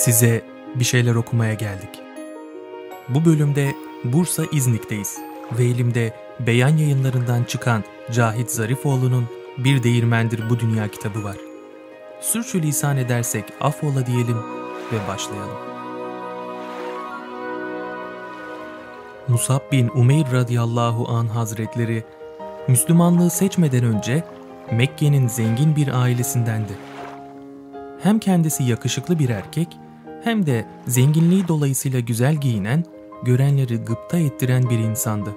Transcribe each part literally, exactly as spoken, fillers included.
Size bir şeyler okumaya geldik. Bu bölümde Bursa İznik'teyiz ve elimde Beyan Yayınlarından çıkan Cahit Zarifoğlu'nun Bir Değirmendir Bu Dünya kitabı var. Sürçülisan edersek affola diyelim ve başlayalım. Musab bin Umeyr radıyallahu anh hazretleri Müslümanlığı seçmeden önce Mekke'nin zengin bir ailesindendi. Hem kendisi yakışıklı bir erkek hem de zenginliği dolayısıyla güzel giyinen, görenleri gıpta ettiren bir insandı.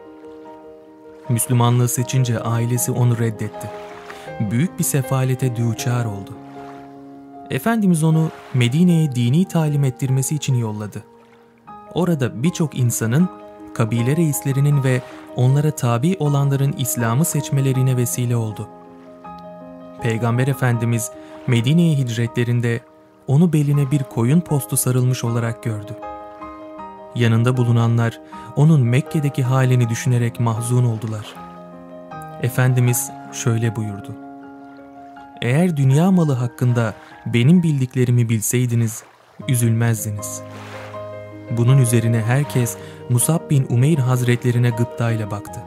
Müslümanlığı seçince ailesi onu reddetti. Büyük bir sefalete düçar oldu. Efendimiz onu Medine'ye dini talim ettirmesi için yolladı. Orada birçok insanın, kabile reislerinin ve onlara tabi olanların İslam'ı seçmelerine vesile oldu. Peygamber Efendimiz Medine'ye hicretlerinde onu beline bir koyun postu sarılmış olarak gördü. Yanında bulunanlar onun Mekke'deki halini düşünerek mahzun oldular. Efendimiz şöyle buyurdu: "Eğer dünya malı hakkında benim bildiklerimi bilseydiniz, üzülmezdiniz." Bunun üzerine herkes Musab bin Umeyr hazretlerine gıptayla baktı.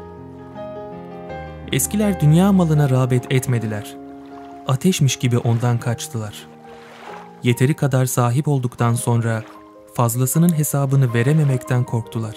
Eskiler dünya malına rağbet etmediler. Ateşmiş gibi ondan kaçtılar. Yeteri kadar sahip olduktan sonra fazlasının hesabını verememekten korktular.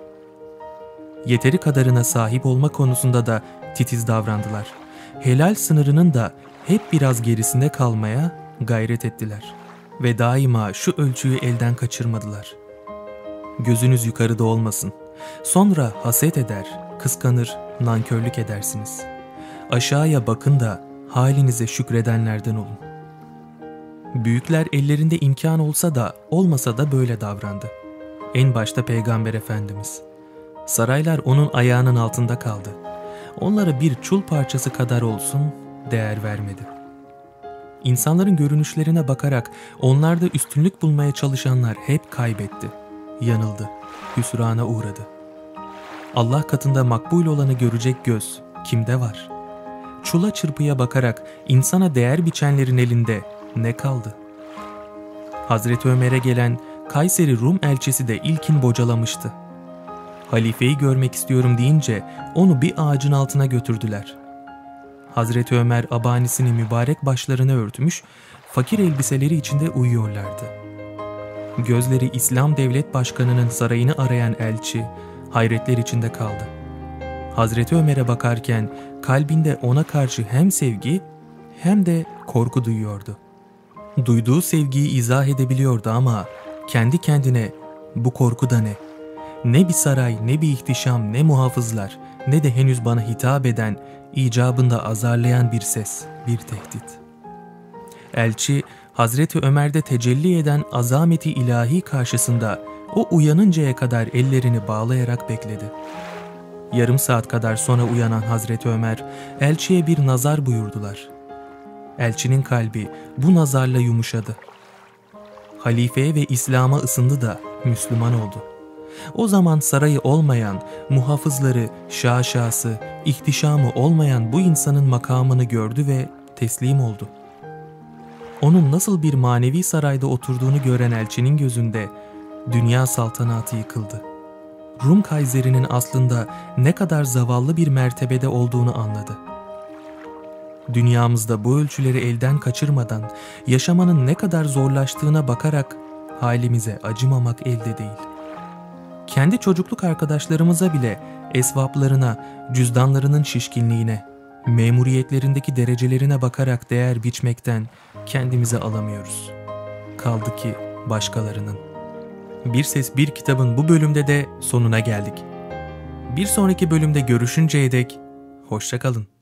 Yeteri kadarına sahip olma konusunda da titiz davrandılar. Helal sınırının da hep biraz gerisinde kalmaya gayret ettiler. Ve daima şu ölçüyü elden kaçırmadılar. Gözünüz yukarıda olmasın. Sonra haset eder, kıskanır, nankörlük edersiniz. Aşağıya bakın da halinize şükredenlerden olun. Büyükler ellerinde imkan olsa da olmasa da böyle davrandı. En başta Peygamber Efendimiz. Saraylar onun ayağının altında kaldı. Onlara bir çul parçası kadar olsun değer vermedi. İnsanların görünüşlerine bakarak onlarda üstünlük bulmaya çalışanlar hep kaybetti, yanıldı, hüsrana uğradı. Allah katında makbul olanı görecek göz kimde var? Çula çırpıya bakarak insana değer biçenlerin elinde ne kaldı? Hazreti Ömer'e gelen Kayseri Rum elçisi de ilkin bocalamıştı. Halifeyi görmek istiyorum deyince onu bir ağacın altına götürdüler. Hazreti Ömer abanisini mübarek başlarına örtmüş, fakir elbiseleri içinde uyuyorlardı. Gözleri İslam Devlet Başkanı'nın sarayını arayan elçi hayretler içinde kaldı. Hazreti Ömer'e bakarken kalbinde ona karşı hem sevgi hem de korku duyuyordu. Duyduğu sevgiyi izah edebiliyordu ama kendi kendine bu korku da ne? Ne bir saray, ne bir ihtişam, ne muhafızlar, ne de henüz bana hitap eden, icabında azarlayan bir ses, bir tehdit. Elçi, Hazreti Ömer'de tecelli eden azameti ilahi karşısında o uyanıncaya kadar ellerini bağlayarak bekledi. Yarım saat kadar sonra uyanan Hazreti Ömer, elçiye bir nazar buyurdular. Elçinin kalbi bu nazarla yumuşadı. Halifeye ve İslam'a ısındı da Müslüman oldu. O zaman sarayı olmayan, muhafızları, şaşası, ihtişamı olmayan bu insanın makamını gördü ve teslim oldu. Onun nasıl bir manevi sarayda oturduğunu gören elçinin gözünde dünya saltanatı yıkıldı. Rum Kayseri'nin aslında ne kadar zavallı bir mertebede olduğunu anladı. Dünyamızda bu ölçüleri elden kaçırmadan yaşamanın ne kadar zorlaştığına bakarak halimize acımamak elde değil. Kendi çocukluk arkadaşlarımıza bile esvaplarına, cüzdanlarının şişkinliğine, memuriyetlerindeki derecelerine bakarak değer biçmekten kendimize alamıyoruz. Kaldı ki başkalarının. Bir Ses Bir Kitabın bu bölümde de sonuna geldik. Bir sonraki bölümde görüşünceye dek hoşça kalın.